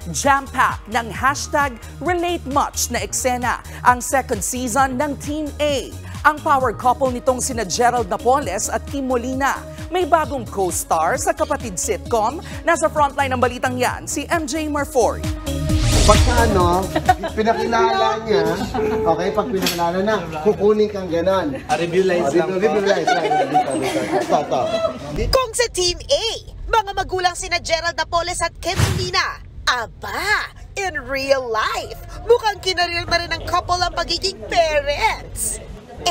Jam-pack ng #RelateMuch na eksena ang second season ng Team A. Ang power couple nitong sina Gerald Napoles at Kim Molina. May bagong co-star sa kapatid sitcom. Nasa frontline ng balitang yan, si MJ Marfori. Pagka pinakilala niya, okay, pag pinakilala na, kukunin kang ganon. Review lines lang po. Review lines lang. Dito. Kung sa Team A, mga magulang sina Gerald Napoles at Kim Molina, aba, in real life, mukhang kinarir na rin ng couple ang pagiging parents.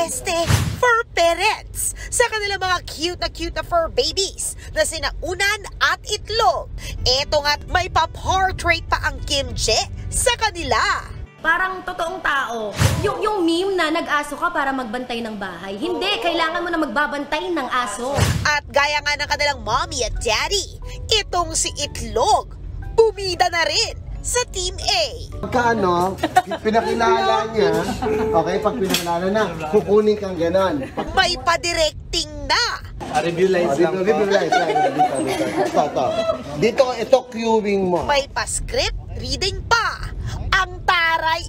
Fur parents sa kanilang mga cute na fur babies na sina Unan at Itlog. Eto nga't may pa-portrait pa ang Kim J sa kanila. Parang totoong tao. Yung meme na nag-aso ka para magbantay ng bahay. Hindi, kailangan mo na magbabantay ng aso. At gaya nga ng kanilang mommy at daddy, itong si Itlog, bumida na rin sa Team A. Pagka pinakilala niya, okay, pag pinakilala na, kukunin kang ganon. May pa-directing na. Review lines lang po. Review lines lang. Dito. Dito, ito queuing mo. May pa-script reading pa. Ang taray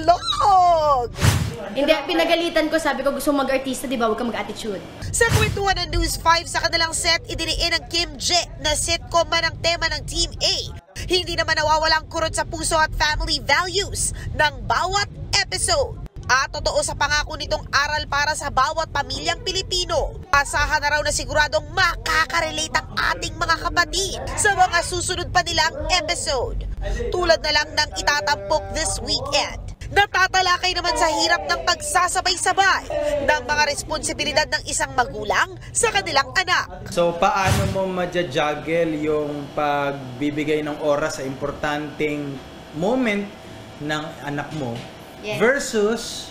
Itlog! Hindi, pinagalitan ko, sabi ko gusto mag-artista, di ba? Huwag ka mag-attitude. Sa kwentuhan ng News 5 sa kanilang set, idiniin ng Kim J na sitcom man ang tema ng Team A. Hindi naman nawawala ang kurot sa puso at family values ng bawat episode. At totoo sa pangako nitong aral para sa bawat pamilyang Pilipino. Asahan na raw na siguradong makaka-relate ang ating mga kapatid sa mga susunod pa nilang episode. Tulad na lang ng itatampok this weekend. Natatalakay naman sa hirap ng pagsasabay-sabay ng mga responsibilidad ng isang magulang sa kanilang anak. So, paano mo ma-juggle yung pagbibigay ng oras sa importanteng moment ng anak mo versus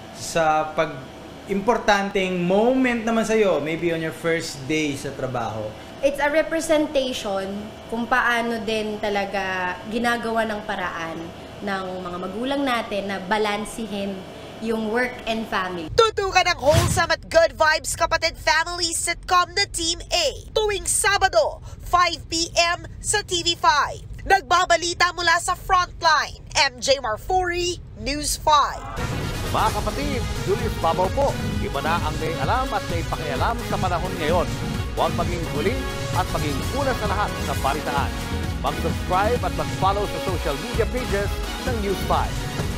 sa importanteng moment naman sa'yo, maybe on your first day sa trabaho? It's a representation kung paano din talaga ginagawa ng paraan ng mga magulang natin na balansihin yung work and family. Tutukan ang wholesome at good vibes kapatid family sitcom na Team A tuwing Sabado, 5 p.m. sa TV5. Nagbabalita mula sa Frontline, MJ Marfori, News 5. Mga kapatid, Julius Babaw po. Iba na ang may alam at may pakialam sa panahon ngayon. Huwag maging huli at maging una sa lahat sa balitaan. Mag-subscribe at mag-follow sa social media pages ng News 5.